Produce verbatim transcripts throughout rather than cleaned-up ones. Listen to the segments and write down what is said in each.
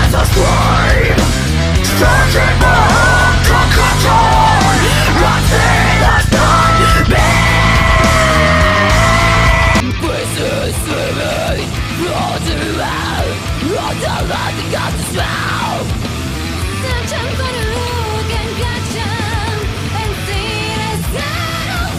a scream, searching for hope to catch on. Nothing has done me. Pisces swimming, floating around, on the land that got the smell. Searching for the hook and catch on, and see the subtle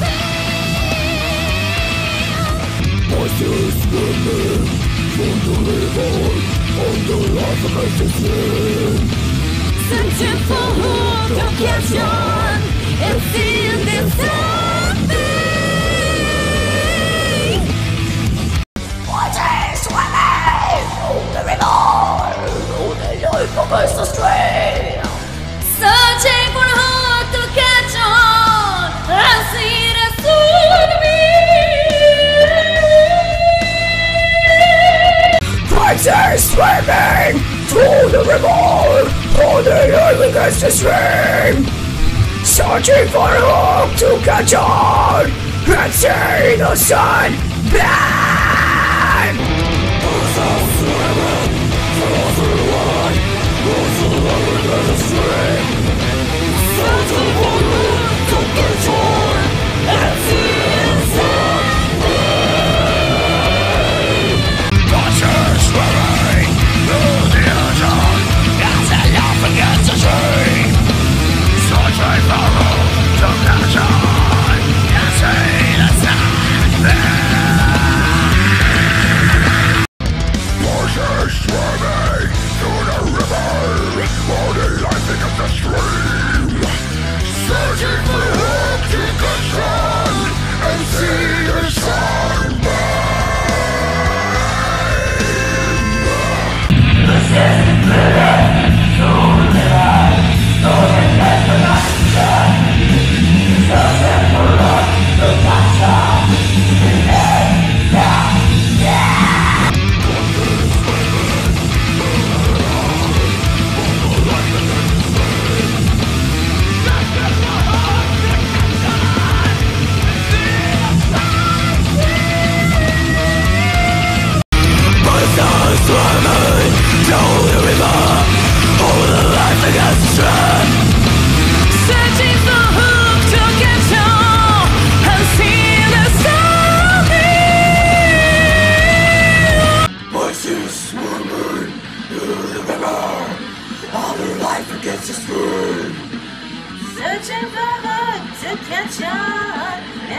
thing. Pisces swimming, from the river, on the life of Pisces. Searching for hook to catch on, and see the something. Pisces swimming, on the river, on the life of Pisces stream. Searching for a hook to catch on, and see the something. Pisces swimming, through the river, on the life against the stream. Searching for a hook to catch on, and see the sun burn. Pisces swimming, through the river, on the life against the stream. Searching for a hook to catch on, and see the sun burn. Pisces swimming, through the ocean, as the life against the stream. Searching for a hook to catch on, and see the sun burn. Pisces swimming, through the river, on the life against the stream. Searching for a hook to catch on, and see the sun burn. Searching for hook to catch on,